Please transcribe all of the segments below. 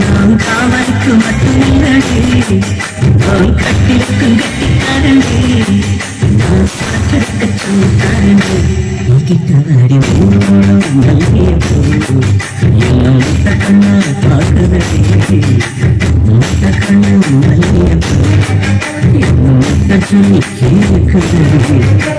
நான் காவலுக்கு மட்டுமில்லடி அவன் கட்டிலுக்கும் கட்டிக்காரண்டி நான் பார்த்திருக்க சொன்னாரண்டி கிட்ட வாடி ஊரோடும் மல்லிய பூ என்ன முத்த கண்ணா பார்க்குதடி முத்த கண்ணு மல்லிய பூ என்ன முத்த சொல்லி கேட்குதடி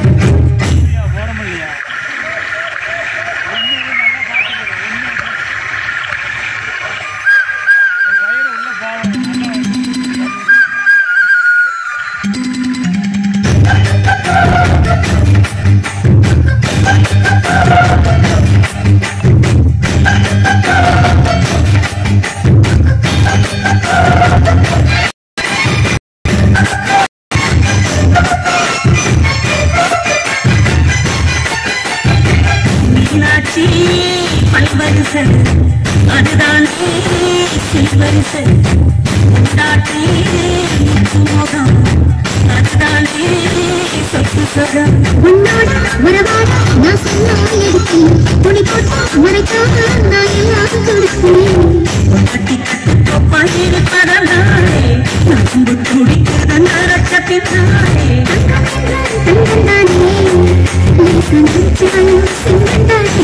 அதுதானே சில்வரிசை உண்டாட்டி முகம் அதுதானே சொத்து சொகம் உன்னோட உறவாட நான் சொன்னால் எடுத்தேன் துணி போட்டு மறைக்காக நான் எல்லாம் கொடுத்தேன் கட்டி பயிர்ப்பதனாலே நம்பு துடிக்கிற நரச்சத்தினாலே தங்கந்தானே சிங்கந்தானே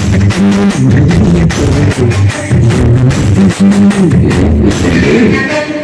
Thank you.